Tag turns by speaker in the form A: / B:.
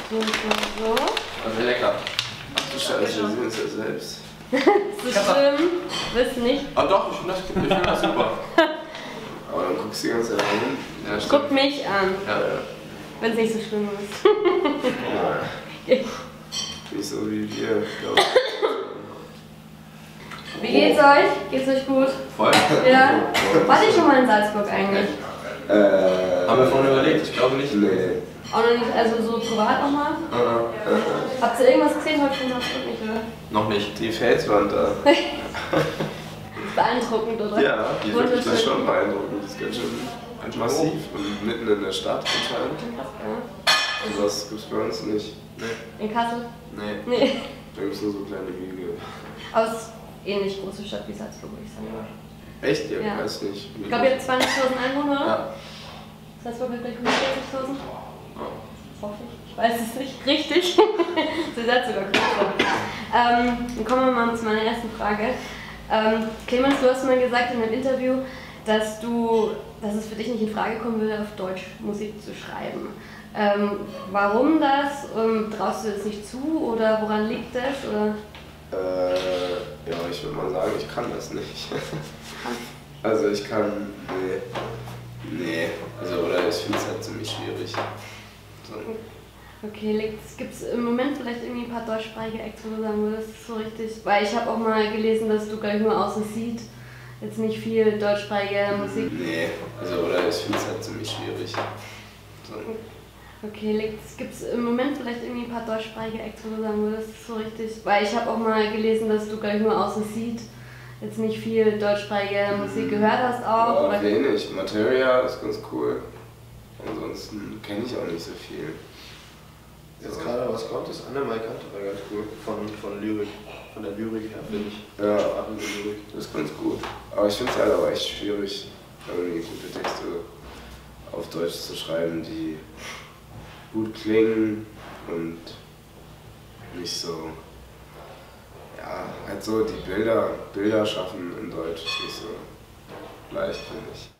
A: So.
B: Also lecker.
C: Ach du Scheiße, wir sehen uns ja selbst.
A: Ist das schlimm? Willst du nicht?
B: Ah doch, ich finde das super.
C: Aber dann guckst du die ganze Zeit hin.
B: Ja, stimmt.
A: Guck mich an,
B: Ja.
A: wenn es nicht so schlimm ist.
C: Ja. Nicht so wie wir, glaube ich.
A: Wie geht's euch? Geht's euch gut?
B: Voll.
A: Ja? Wart ihr schon mal in Salzburg eigentlich?
B: Haben wir vorhin überlegt? Ich glaube nicht.
C: Nee.
A: Auch noch nicht, also so privat auch mal? Habt ihr irgendwas gesehen heute von Salzburg nicht, oder?
B: Noch nicht.
C: Die Felswand da.
A: Beeindruckend, oder?
C: Ja, die ist wirklich
A: Wunderschön.
C: schon beeindruckend. Das ist ganz schön massiv und mitten in der Stadt anscheinend.
A: Ja.
C: Und das gibt's bei uns nicht.
B: Nee.
A: In Kassel?
B: Nee.
A: Nee.
C: Da gibt's nur so kleine Hügel.
A: Aber es ist ähnlich große Stadt wie Salzburg, würde ich sagen.
C: Echt? Ja,
A: Ja.
C: weiß nicht.
A: Ich glaube, ihr habt 20.000 Einwohner, oder?
B: Ja.
A: Salzburg hat gleich 140.000. Hoffe ich. Ich weiß es nicht richtig. Sie seid sogar größer. Dann kommen wir mal zu meiner ersten Frage. Clemens, du hast mal gesagt in einem Interview, dass es für dich nicht in Frage kommen würde, auf Deutsch Musik zu schreiben. Warum das? Traust du das nicht zu oder woran liegt das? Oder?
C: Ja, ich würde mal sagen, ich kann das nicht. Also ich kann, nee, also oder ich finde es halt ziemlich schwierig. So.
A: Okay, gibt es im Moment vielleicht irgendwie ein paar deutschsprachige Acts, wo du sagen würdest, so richtig? Weil ich habe auch mal gelesen, dass du gar nicht nur außen sieht, jetzt nicht viel deutschsprachige Musik.
C: Nee, also oder ich finde es halt ziemlich schwierig. So.
A: Okay, gibt es im Moment vielleicht irgendwie ein paar deutschsprachige Acts, wo du sagen würdest, so richtig? Weil ich habe auch mal gelesen, dass du gar nicht nur außen sieht, jetzt nicht viel deutschsprachige Musik gehört hast auch.
C: Ja,
A: oder?
C: wenig. Materia ist ganz cool. Ansonsten kenne ich auch nicht so viel.
D: Jetzt gerade was kommt, ist Annemai Kanterei ganz cool. Von Lyrik. Von der Lyrik her, finde ich.
C: Ja,
D: Lyrik.
C: das ist ganz gut. Aber ich finde es halt aber echt schwierig, irgendwie gute Texte auf Deutsch zu schreiben, die gut klingen und nicht so, ja, halt so die Bilder schaffen in Deutsch ist nicht so leicht, finde ich.